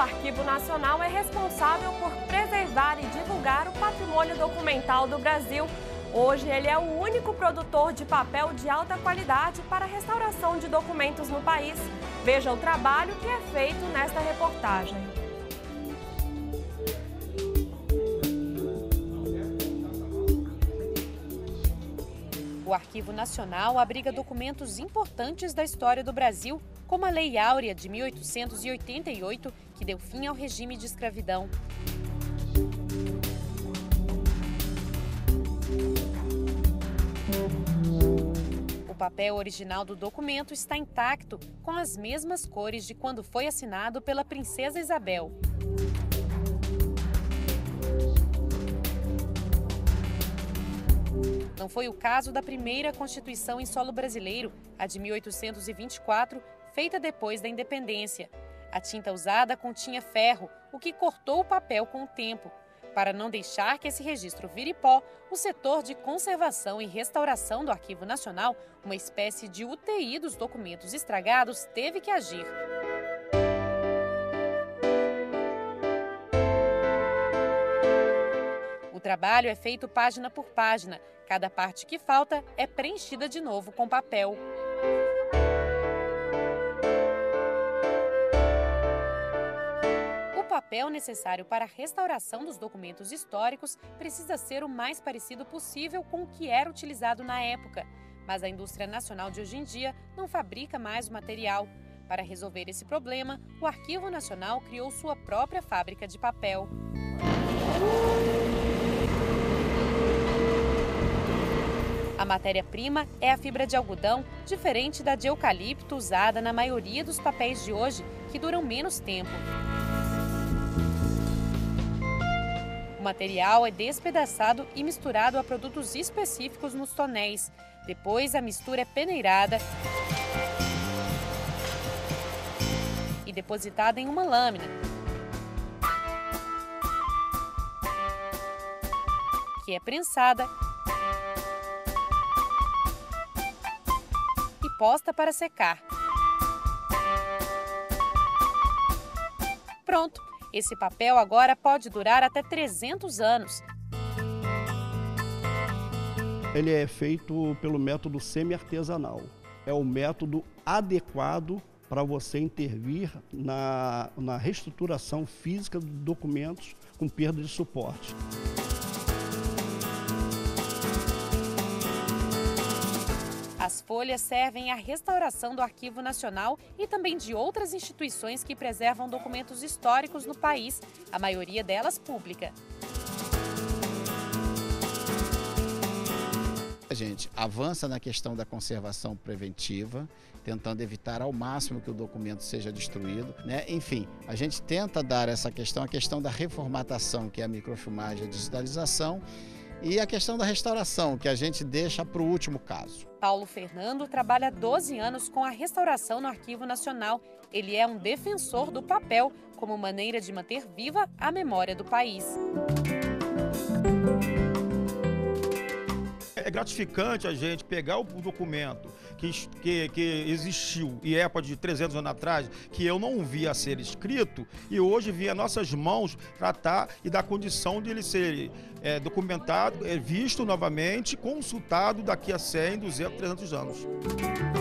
Arquivo Nacional é responsável por preservar e divulgar o patrimônio documental do Brasil. Hoje, ele é o único produtor de papel de alta qualidade para a restauração de documentos no país. Veja o trabalho que é feito nesta reportagem. O Arquivo Nacional abriga documentos importantes da história do Brasil, como a Lei Áurea de 1888, que deu fim ao regime de escravidão. O papel original do documento está intacto, com as mesmas cores de quando foi assinado pela Princesa Isabel. Não foi o caso da primeira Constituição em solo brasileiro, a de 1824, feita depois da independência. A tinta usada continha ferro, o que cortou o papel com o tempo. Para não deixar que esse registro vire pó, o setor de conservação e restauração do Arquivo Nacional, uma espécie de UTI dos documentos estragados, teve que agir. O trabalho é feito página por página. Cada parte que falta é preenchida de novo com papel. O papel necessário para a restauração dos documentos históricos precisa ser o mais parecido possível com o que era utilizado na época. Mas a indústria nacional de hoje em dia não fabrica mais o material. Para resolver esse problema, o Arquivo Nacional criou sua própria fábrica de papel. A matéria-prima é a fibra de algodão, diferente da de eucalipto usada na maioria dos papéis de hoje, que duram menos tempo. O material é despedaçado e misturado a produtos específicos nos tonéis. Depois, a mistura é peneirada e depositada em uma lâmina, que é prensada e posta para secar. Pronto! Esse papel agora pode durar até 300 anos. Ele é feito pelo método semi-artesanal. É o método adequado para você intervir na reestruturação física de documentos com perda de suporte. As folhas servem à restauração do Arquivo Nacional e também de outras instituições que preservam documentos históricos no país, a maioria delas pública. A gente avança na questão da conservação preventiva, tentando evitar ao máximo que o documento seja destruído, né? Enfim, a gente tenta dar essa questão, a questão da reformatação, que é a microfilmagem e a digitalização, e a questão da restauração, que a gente deixa para o último caso. Paulo Fernando trabalha há 12 anos com a restauração no Arquivo Nacional. Ele é um defensor do papel como maneira de manter viva a memória do país. É gratificante a gente pegar o documento que existiu e é de 300 anos atrás, que eu não via ser escrito, e hoje via nossas mãos tratar e dar condição de ele ser documentado, visto novamente, consultado daqui a 100, 200, 300 anos.